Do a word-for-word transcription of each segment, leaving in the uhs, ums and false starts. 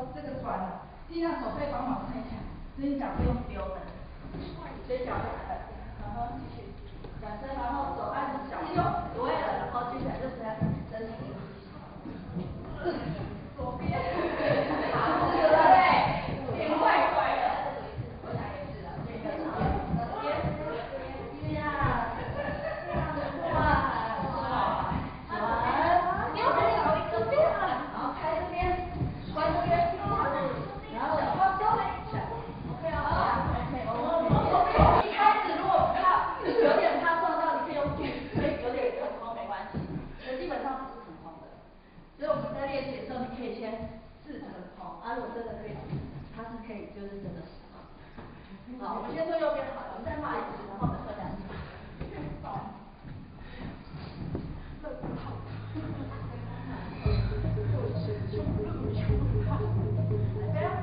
说这个转了，尽量手背帮忙撑一下，所以脚不用丢的，所以脚就来了，然后继续转身，然后手按着脚用，对了，然后接下来就是身体，左边，好，对不对？变快快的，我想也是的，这个左边，左边，呀，这样子过来，哇，转，右边搞一个变了，然后开这边，关这边，然后放松，OK 啊 ，OK OK。一开始如果怕有点怕撞到，你可以用锯，所以有点疼痛没关系，可基本上不是疼痛的。所以我们在练习的时候，你可以先试疼痛，啊，如果真的可以，它是可以就是真的是。好，我们先做右边好了，我们再骂一次，然后我们喝两次。好。乐不好。来呗。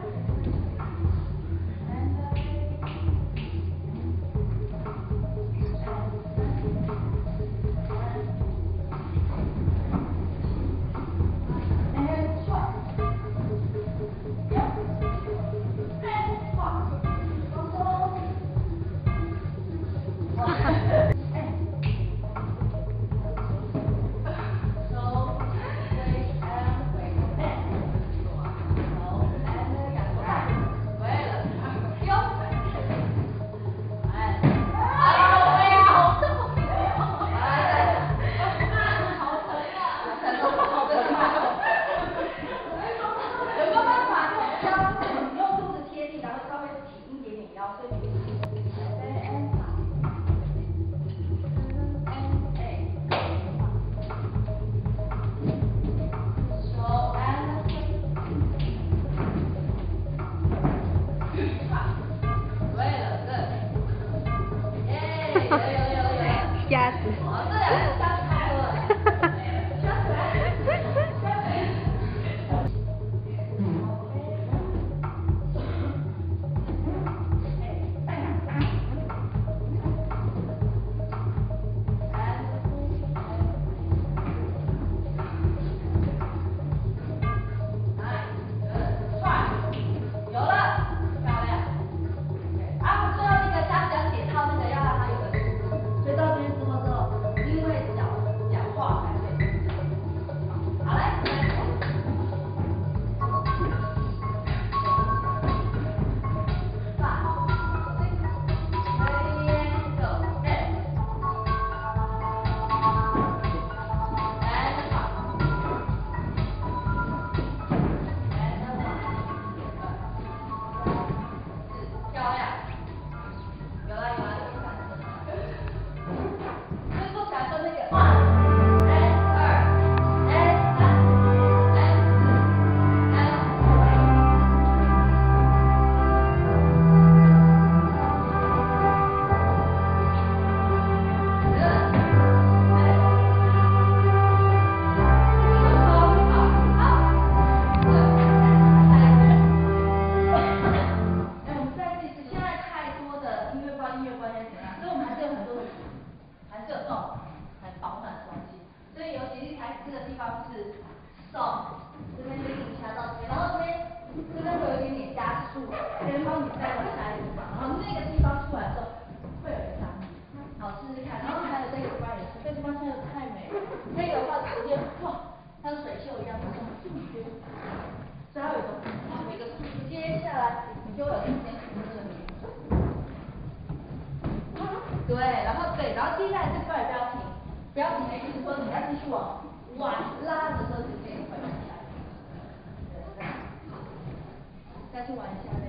瞎子。 哦，这两个瞎子太多了。瞎子来，瞎子。有了，漂亮。啊，最后那个加讲解套那个要让它有个速度，所以到这边之后之后，因为讲讲话才会。好嘞，来。对，然后对，然后接下来这块不要停，不要停的意思说你要继续往往拉的时候，就可以快慢下来。再去玩一下。